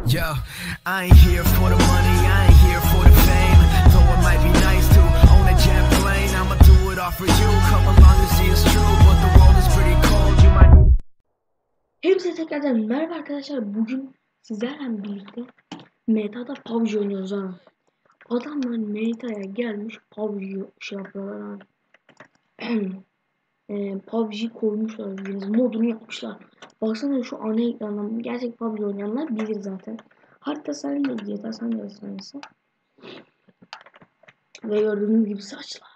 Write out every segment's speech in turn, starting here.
Yo, I ain't here for the money, I ain't here for the fame. Though it might be nice to own a jet plane, I'ma do it all for you. Come along and see it's true, but the world is pretty cold. You might. Hepsi tekrardan merhaba arkadaşlar. Bugün sizlerle birlikte Meta'da PUBG oynuyoruz ha. Adamlar Meta'ya gelmiş PUBG şey yapıyorlar abi. PUBG koymuşlar, modunu yapmışlar. Baksana şu ana ekrandan gerçek PUBG oynayanlar bilir zaten. Harita sahne GTA sahne sahnesi. Ve gördüğünüz gibi saçlar.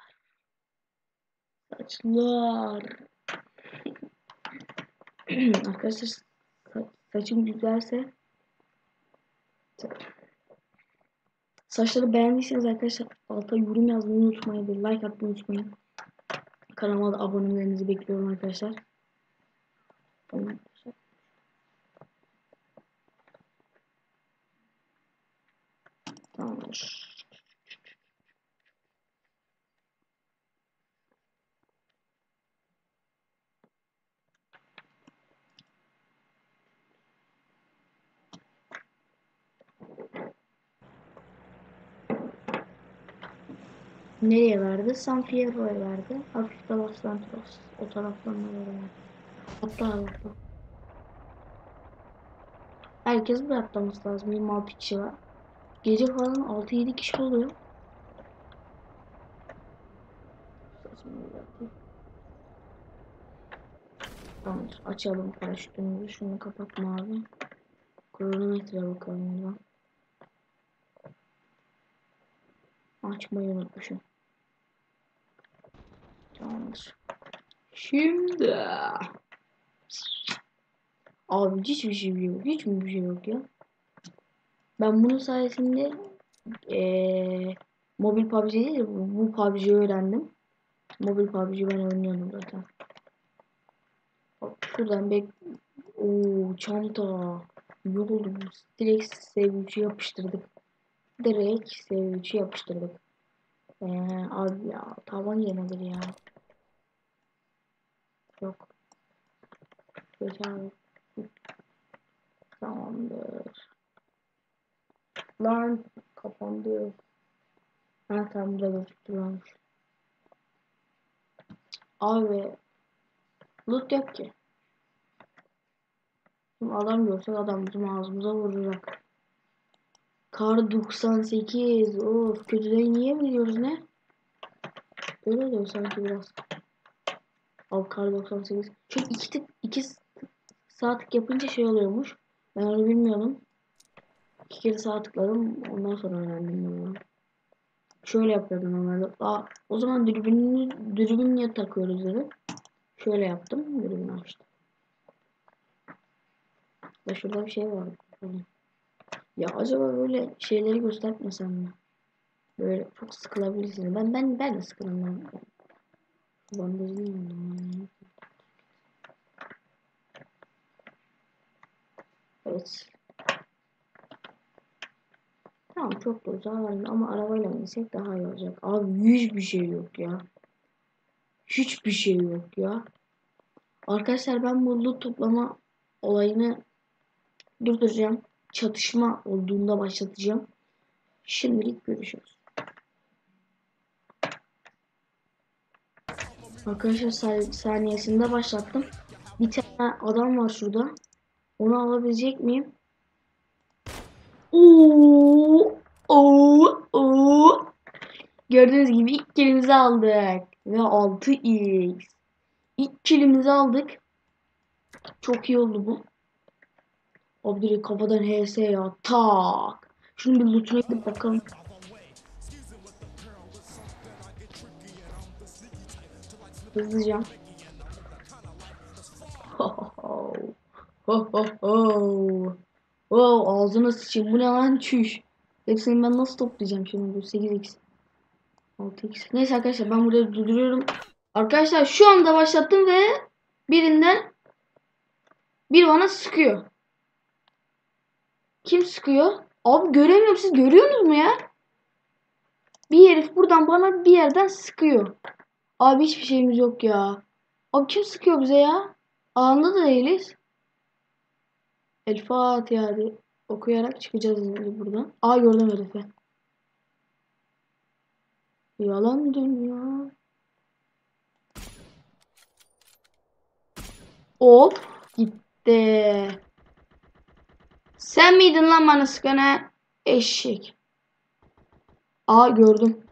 Arkadaşlar saçım güzelse, saçları beğendiyseniz arkadaşlar alta yorum yazmayı unutmayın ve like atmayı unutmayın. Kanalıma da abonelerinizi bekliyorum arkadaşlar. Tamamdır. Nereye verdi? San Fierro'ya verdi. Hafif de Los Santos. O taraftan da verdi. Hatta. Herkes buraya atlaması lazım. 26 kişi var. Gece falan 6-7 kişi oluyor. Tamamdır. Açalım paraşütümüzü. Şunu kapatma abi. Kronometre bakalım buradan. Açmayı unutmuşum. Tamamdır. Şimdi. Abi hiçbir şey yok. Hiçbir şey yok ya. Ben bunun sayesinde mobil PUBG değil de bu PUBG'yi öğrendim. Mobil PUBG ben oynuyordum zaten. Bak şuradan ooo çanta. Yolum. Direkt sev3'ü yapıştırdık. Direkt sev3'ü yapıştırdık. Abi ya tavan yenedir ya. Yok. Geçen tamamdır. Lan kapandı. Ha tamam burada gözüktülermiş. Abi loot yok ki. Şimdi adam görsek adam bizim ağzımıza vuracak. Kar 98. Of kötüden niye biliyoruz ne? Öyle oluyor sanki biraz. Abi kar 98. Çünkü 2 saatlik yapınca şey oluyormuş. Ben onu bilmiyordum. 2 kere sağ tıkladım. Ondan sonra öğrendim bunu. Şöyle yapıyordum normalde. O zaman dürbün niye takıyoruz dedim. Şöyle yaptım. Dürbünü açtım. Ve şurada bir şey vardı. Ya acaba böyle şeyleri göstermesem mi? Böyle çok sıkılabilirsiniz. Ben de sıkılmam. Bandajını. Evet. Tamam çok da uzağa var ama arabayla insek daha iyi olacak. Abi hiçbir şey yok ya. Hiçbir şey yok ya. Arkadaşlar ben bu loot toplama olayını durduracağım. Çatışma olduğunda başlatacağım. Şimdilik görüşürüz. Arkadaşlar saniyesinde başlattım. Bir tane adam var şurada. Onu alabilecek miyim? Oo, oo. Gördüğünüz gibi ilk kilimizi aldık. Ve 6x. İlk kilimizi aldık. Çok iyi oldu bu. Abi direkt kafadan HS ya. Tak. Şunu bir lootuna gidip bakalım. Hızlıca. Ağzına sıçayım. Bu ne lan çüş. Hepsini ben nasıl toplayacağım şimdi bu 8x. 6x. Neyse arkadaşlar ben burada durduruyorum. Arkadaşlar şu anda başlattım ve birinden bir bana sıkıyor. Kim sıkıyor? Abi göremiyorum, siz görüyorsunuz mu ya? Bir herif buradan bana bir yerden sıkıyor. Abi hiçbir şeyimiz yok ya. Abi kim sıkıyor bize ya? Anında da değiliz. El Fatiha hadi. okuyarak çıkacağız buradan. Aa, gördüm herifi. Yalan dünya. Hop gitti. Sen miydin lan bana sıkana eşek? Aa, gördüm.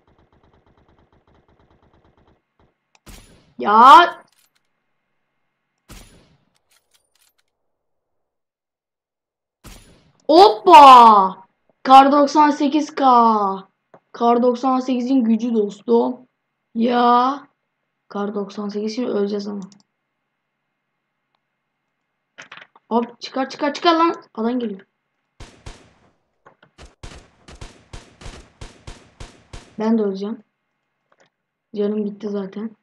Ya. Hoppa. Kar 98K. Kar 98'in gücü dostum. Ya. Kar 98 şimdi öleceğiz ama. Hop, çıkar lan. Adam geliyor. Ben de öleceğim. Canım gitti zaten.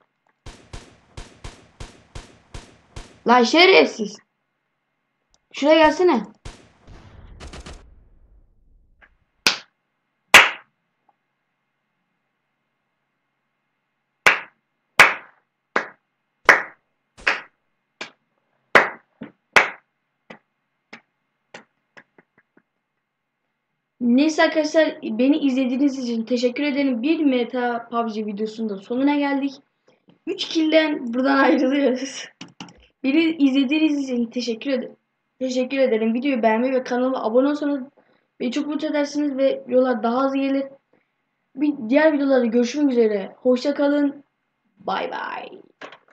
Lan şerefsiz. Şuraya gelsene. Neyse arkadaşlar, beni izlediğiniz için teşekkür ederim. Bir meta PUBG videosunun da sonuna geldik. 3 kill'den buradan ayrılıyoruz. Beni izlediğiniz için teşekkür ederim. Teşekkür ederim. Videoyu beğenmeyi ve kanala abone olsanız beni çok mutlu edersiniz ve videolar daha hızlı gelir. Bir diğer videolarda görüşmek üzere. Hoşça kalın. Bay bay.